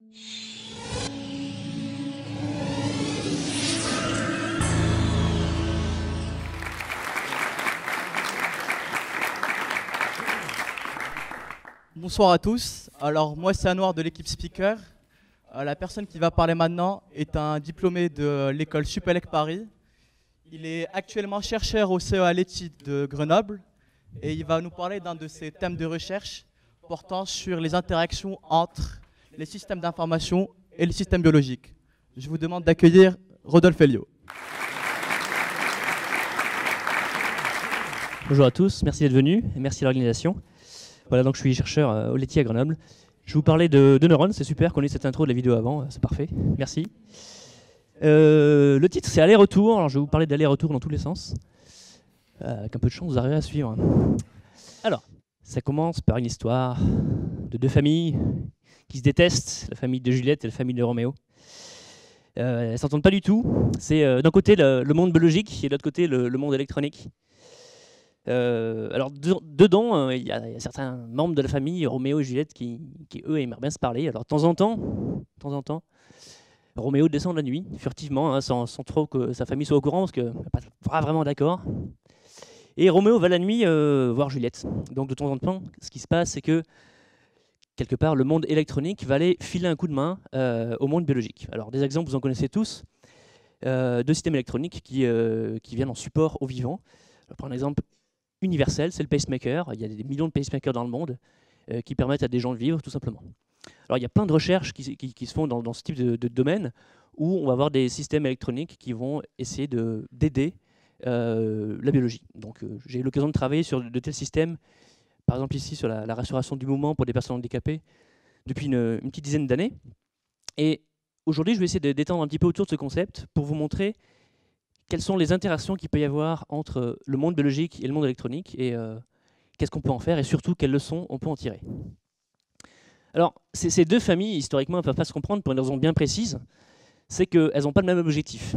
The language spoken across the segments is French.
Bonsoir à tous. Alors moi c'est Anouar de l'équipe Speaker. La personne qui va parler maintenant est un diplômé de l'école Supélec Paris. Il est actuellement chercheur au CEA Leti de Grenoble et il va nous parler d'un de ses thèmes de recherche portant sur les interactions entre les systèmes d'information et les systèmes biologiques. Je vous demande d'accueillir Rodolphe Elio. Bonjour à tous, merci d'être venus et merci à l'organisation. Voilà, donc je suis chercheur au Leti à Grenoble. Je vais vous parler de neurones, c'est super qu'on ait cette intro de la vidéo avant, c'est parfait, merci. Le titre c'est aller-retour, alors je vais vous parler d'aller-retour dans tous les sens. Avec un peu de chance, vous arriverez à suivre. Alors, ça commence par une histoire de deux familles qui se détestent, la famille de Juliette et la famille de Roméo. Elles ne s'entendent pas du tout, c'est d'un côté le monde biologique et de l'autre côté le monde électronique. Alors dedans, il y a certains membres de la famille, Roméo et Juliette, qui eux aimeraient bien se parler. Alors de temps en temps, Roméo descend la nuit, furtivement, hein, sans trop que sa famille soit au courant, parce qu'elle n'est pas vraiment d'accord. Et Roméo va la nuit voir Juliette. Donc de temps en temps, ce qui se passe, c'est que quelque part, le monde électronique va aller filer un coup de main au monde biologique. Alors des exemples, vous en connaissez tous, de systèmes électroniques qui viennent en support aux vivants. Alors, pour un exemple universel, c'est le pacemaker. Il y a des millions de pacemakers dans le monde qui permettent à des gens de vivre, tout simplement. Alors, il y a plein de recherches qui se font dans ce type de domaine où on va avoir des systèmes électroniques qui vont essayer d'aider la biologie. Donc, j'ai eu l'occasion de travailler sur de tels systèmes, par exemple ici sur la restauration du mouvement pour des personnes handicapées, depuis une petite dizaine d'années. Et aujourd'hui, je vais essayer d'étendre un petit peu autour de ce concept pour vous montrer quelles sont les interactions qu'il peut y avoir entre le monde biologique et le monde électronique et qu'est-ce qu'on peut en faire et surtout quelles leçons on peut en tirer. Alors, ces deux familles, historiquement, ne peuvent pas se comprendre pour une raison bien précise, c'est qu'elles n'ont pas le même objectif.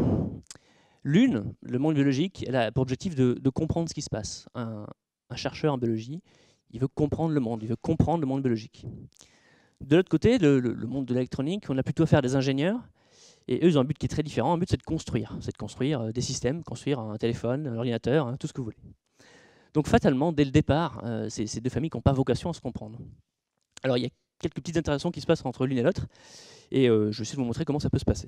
L'une, le monde biologique, elle a pour objectif de comprendre ce qui se passe. Un chercheur en biologie, il veut comprendre le monde, il veut comprendre le monde biologique. De l'autre côté, le monde de l'électronique, on a plutôt affaire à des ingénieurs. Et eux, ils ont un but qui est très différent. Un but, c'est de construire des systèmes, construire un téléphone, un ordinateur, hein, tout ce que vous voulez. Donc fatalement, dès le départ, c'est deux familles qui n'ont pas vocation à se comprendre. Alors il y a quelques petites interactions qui se passent entre l'une et l'autre, et je vais essayer de vous montrer comment ça peut se passer.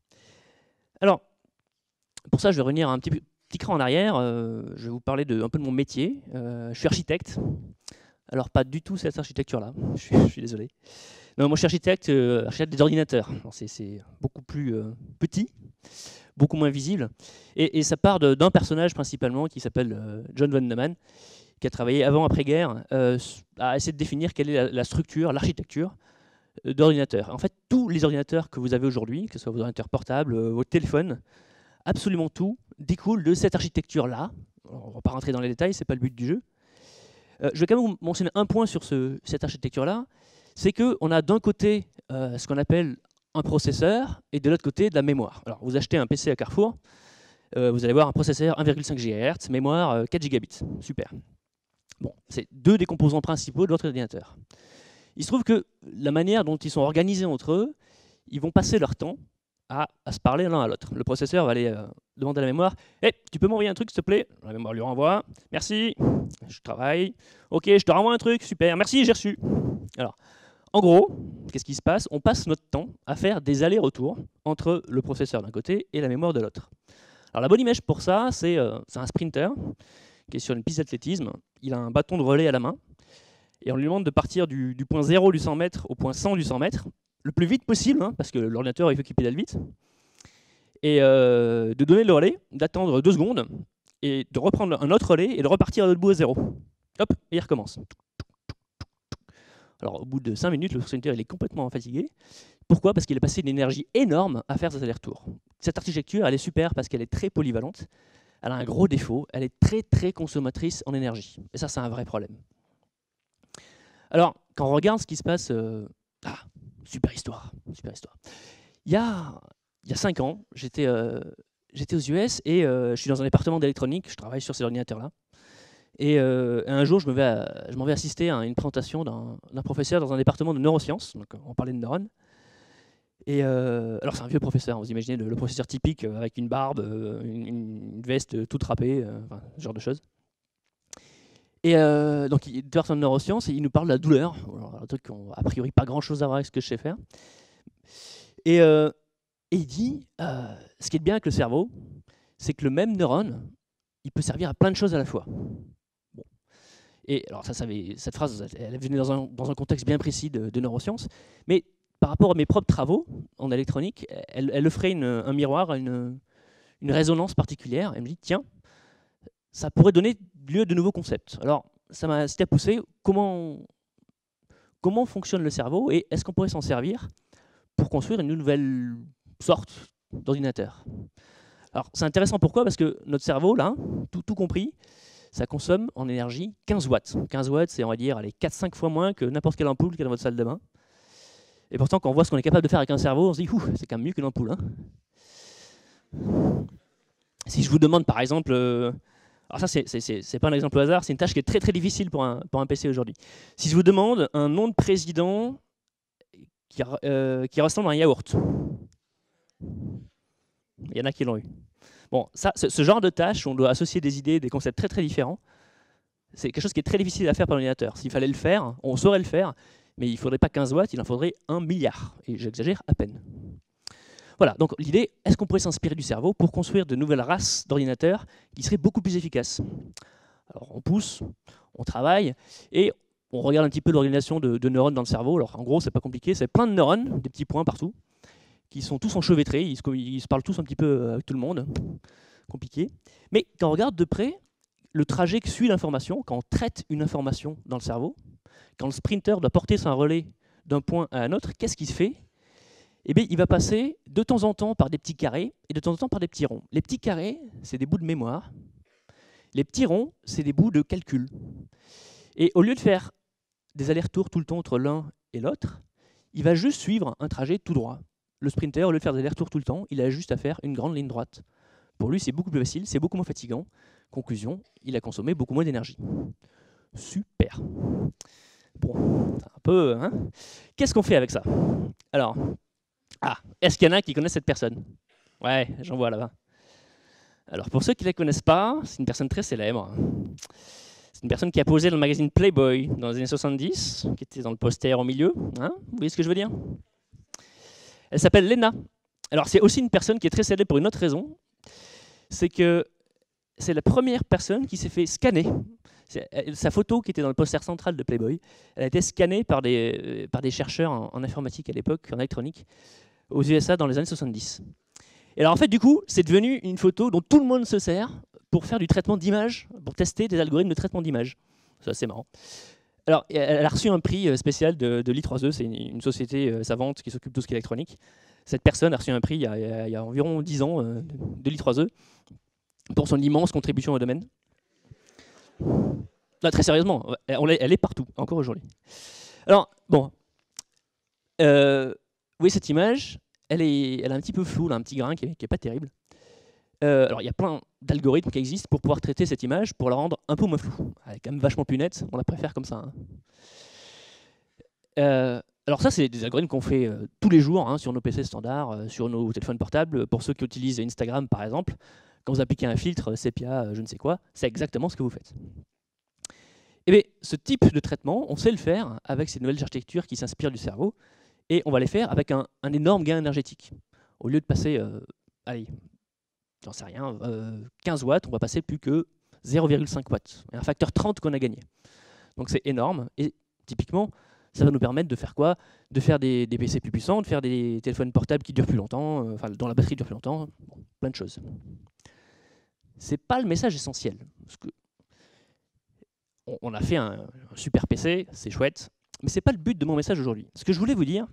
Alors, pour ça, je vais revenir un petit cran en arrière. Je vais vous parler un peu de mon métier. Je suis architecte. Alors pas du tout cette architecture-là, je suis désolé. Non, moi je suis architecte des ordinateurs. C'est beaucoup plus petit, beaucoup moins visible. Et ça part d'un personnage principalement qui s'appelle John von Neumann, qui a travaillé avant-après-guerre à essayer de définir quelle est la structure, l'architecture d'ordinateurs. En fait, tous les ordinateurs que vous avez aujourd'hui, que ce soit vos ordinateurs portables, vos téléphones, absolument tout découle de cette architecture-là. On ne va pas rentrer dans les détails, ce n'est pas le but du jeu. Je vais quand même vous mentionner un point sur cette architecture-là, c'est qu'on a d'un côté ce qu'on appelle un processeur et de l'autre côté de la mémoire. Alors vous achetez un PC à Carrefour, vous allez voir un processeur 1,5 GHz, mémoire 4 Gigabits. Super. Bon, c'est deux des composants principaux de votre ordinateur. Il se trouve que la manière dont ils sont organisés entre eux, ils vont passer leur temps à se parler l'un à l'autre. Le processeur va aller demander à la mémoire « Hey, tu peux m'envoyer un truc s'il te plaît ?» La mémoire lui renvoie « Merci, je travaille. Ok, je te renvoie un truc, super, merci, j'ai reçu. » Alors, en gros, qu'est-ce qui se passe? On passe notre temps à faire des allers-retours entre le processeur d'un côté et la mémoire de l'autre. Alors la bonne image pour ça, c'est un sprinter qui est sur une piste d'athlétisme. Il a un bâton de relais à la main et on lui demande de partir du point 0 du 100 mètres au point 100 du 100 mètres le plus vite possible, hein, parce que l'ordinateur il faut qu'il pédale vite, et de donner le relais, d'attendre 2 secondes et de reprendre un autre relais et de repartir à l'autre bout à 0. Hop, et il recommence. Alors au bout de 5 minutes, le sprinter il est complètement fatigué. Pourquoi? Parce qu'il a passé une énergie énorme à faire ces allers-retours. Cette architecture, elle est super parce qu'elle est très polyvalente. Elle a un gros défaut, elle est très très consommatrice en énergie. Et ça, c'est un vrai problème. Alors, quand on regarde ce qui se passe... super histoire, super histoire. Il y a 5 ans, j'étais aux US et je suis dans un département d'électronique, je travaille sur ces ordinateurs-là. Et un jour, je m'en vais assister à une présentation d'un professeur dans un département de neurosciences, donc on parlait de neurones. Et alors c'est un vieux professeur, vous imaginez le professeur typique avec une barbe, une veste toute râpée, enfin, ce genre de choses. Et donc il est en neurosciences et il nous parle de la douleur, alors, un truc qui n'a a priori pas grand chose à voir avec ce que je sais faire. Et il dit, ce qui est bien avec le cerveau, c'est que le même neurone, il peut servir à plein de choses à la fois. Bon. Et alors cette phrase, elle est venue dans un contexte bien précis de neurosciences, mais par rapport à mes propres travaux en électronique, elle offrait un miroir, une résonance particulière. Elle me dit, tiens, ça pourrait donner lieu à de nouveaux concepts. Alors, ça m'a incité à pousser comment fonctionne le cerveau et est-ce qu'on pourrait s'en servir pour construire une nouvelle sorte d'ordinateur. Alors, c'est intéressant, pourquoi? Parce que notre cerveau, là, tout compris, ça consomme en énergie 15 watts. 15 watts, c'est, on va dire, 4-5 fois moins que n'importe quelle ampoule qu'il y a dans votre salle de bain. Et pourtant, quand on voit ce qu'on est capable de faire avec un cerveau, on se dit, c'est quand même mieux qu'une ampoule. Hein. Si je vous demande, par exemple, alors ça, c'est pas un exemple au hasard, c'est une tâche qui est très très difficile pour un PC aujourd'hui. Si je vous demande un nom de président qui ressemble à un yaourt, il y en a qui l'ont eu. Bon, ça, ce genre de tâche, on doit associer des idées, des concepts très très différents. C'est quelque chose qui est très difficile à faire par l'ordinateur. S'il fallait le faire, on saurait le faire, mais il ne faudrait pas 15 watts, il en faudrait 1 milliard. Et j'exagère à peine. Voilà, donc l'idée, est-ce qu'on pourrait s'inspirer du cerveau pour construire de nouvelles races d'ordinateurs qui seraient beaucoup plus efficaces? Alors on pousse, on travaille, et on regarde un petit peu l'organisation de neurones dans le cerveau. Alors en gros, c'est pas compliqué, c'est plein de neurones, des petits points partout, qui sont tous enchevêtrés, ils se parlent tous un petit peu avec tout le monde. Compliqué. Mais quand on regarde de près, le trajet que suit l'information, quand on traite une information dans le cerveau, quand le sprinter doit porter son relais d'un point à un autre, qu'est-ce qui se fait? Eh bien, il va passer de temps en temps par des petits carrés et de temps en temps par des petits ronds. Les petits carrés, c'est des bouts de mémoire. Les petits ronds, c'est des bouts de calcul. Et au lieu de faire des allers-retours tout le temps entre l'un et l'autre, il va juste suivre un trajet tout droit. Le sprinter, au lieu de faire des allers-retours tout le temps, il a juste à faire une grande ligne droite. Pour lui, c'est beaucoup plus facile, c'est beaucoup moins fatigant. Conclusion, il a consommé beaucoup moins d'énergie. Super. Bon, un peu... Hein. Qu'est-ce qu'on fait avec ça? Alors, est-ce qu'il y en a qui connaissent cette personne? Ouais, j'en vois là-bas. Alors, pour ceux qui ne la connaissent pas, c'est une personne très célèbre. C'est une personne qui a posé dans le magazine Playboy dans les années 70, qui était dans le poster au milieu. Hein, vous voyez ce que je veux dire? Elle s'appelle Lena. Alors, c'est aussi une personne qui est très célèbre pour une autre raison. C'est que c'est la première personne qui s'est fait scanner. Sa photo, qui était dans le poster central de Playboy, elle a été scannée par des chercheurs en informatique à l'époque, en électronique, aux USA dans les années 70. Et alors en fait, du coup, c'est devenu une photo dont tout le monde se sert pour faire du traitement d'images, pour tester des algorithmes de traitement d'images. C'est assez marrant. Alors, elle a reçu un prix spécial de l'I3E, c'est une société savante qui s'occupe de tout ce qui est électronique. Cette personne a reçu un prix il y a environ 10 ans de l'I3E pour son immense contribution au domaine. Là, très sérieusement, elle est partout, encore aujourd'hui. Alors, bon, vous voyez cette image, elle est un petit peu floue, là, un petit grain qui est pas terrible. Alors, il y a plein d'algorithmes qui existent pour pouvoir traiter cette image, pour la rendre un peu moins floue. Elle est quand même vachement plus nette, on la préfère comme ça. Hein. Alors ça, c'est des algorithmes qu'on fait tous les jours hein, sur nos PC standards, sur nos téléphones portables. Pour ceux qui utilisent Instagram, par exemple, quand vous appliquez un filtre sépia, je ne sais quoi, c'est exactement ce que vous faites. Et bien, ce type de traitement, on sait le faire avec ces nouvelles architectures qui s'inspirent du cerveau, et on va les faire avec un énorme gain énergétique. Au lieu de passer, allez, j'en sais rien, 15 watts, on va passer plus que 0,5 watts. Un facteur 30 qu'on a gagné. Donc c'est énorme, et typiquement, ça va nous permettre de faire quoi? De faire des PC plus puissants, de faire des téléphones portables qui durent plus longtemps, enfin dont la batterie dure plus longtemps, bon, plein de choses. C'est pas le message essentiel. Parce que on a fait un super PC, c'est chouette, mais c'est pas le but de mon message aujourd'hui. Ce que je voulais vous dire,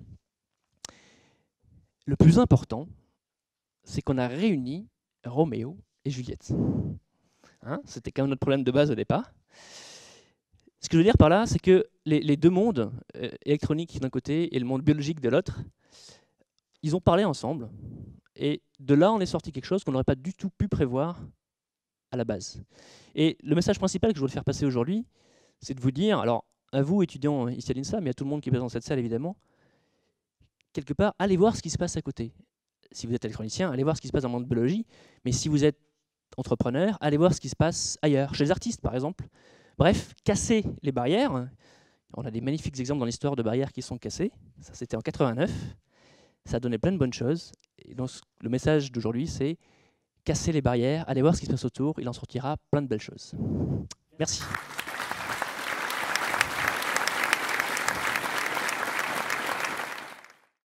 le plus important, c'est qu'on a réuni Roméo et Juliette. Hein, c'était quand même notre problème de base au départ. Ce que je veux dire par là, c'est que les deux mondes, électroniques d'un côté et le monde biologique de l'autre, ils ont parlé ensemble. Et de là, on est sorti quelque chose qu'on n'aurait pas du tout pu prévoir à la base. Et le message principal que je voulais faire passer aujourd'hui, c'est de vous dire, alors à vous étudiants ici à l'INSA, mais à tout le monde qui est présent dans cette salle évidemment, quelque part, allez voir ce qui se passe à côté. Si vous êtes électronicien, allez voir ce qui se passe dans le monde de biologie, mais si vous êtes entrepreneur, allez voir ce qui se passe ailleurs, chez les artistes par exemple. Bref, cassez les barrières. On a des magnifiques exemples dans l'histoire de barrières qui sont cassées. Ça, c'était en 89. Ça a donné plein de bonnes choses. Et donc, le message d'aujourd'hui, c'est casser les barrières, allez voir ce qui se passe autour, il en sortira plein de belles choses. Merci.